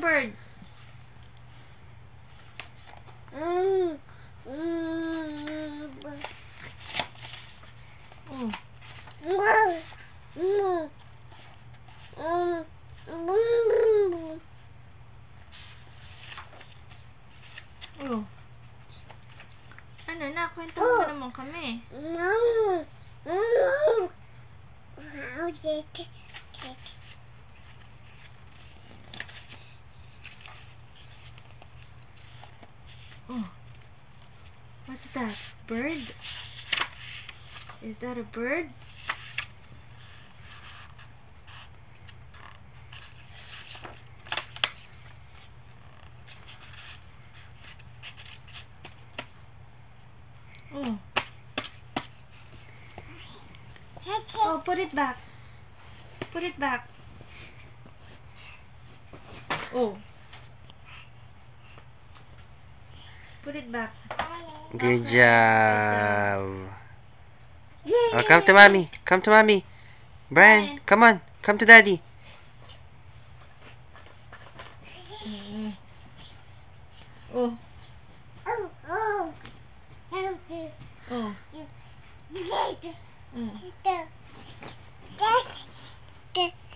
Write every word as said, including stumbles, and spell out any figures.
bird? Mm. Mm. Oh. Mm. Mm. Mm. Oh. Ano na? Kwento mo naman kami. Mm. Mm. Oh. What's that? Bird? Is that a bird? Oh. Oh, put it back. Put it back. Oh. Put it back. Good Okay. job. Oh, come to mommy. Come to mommy. Brian, come on. Come to daddy. Mm. Oh.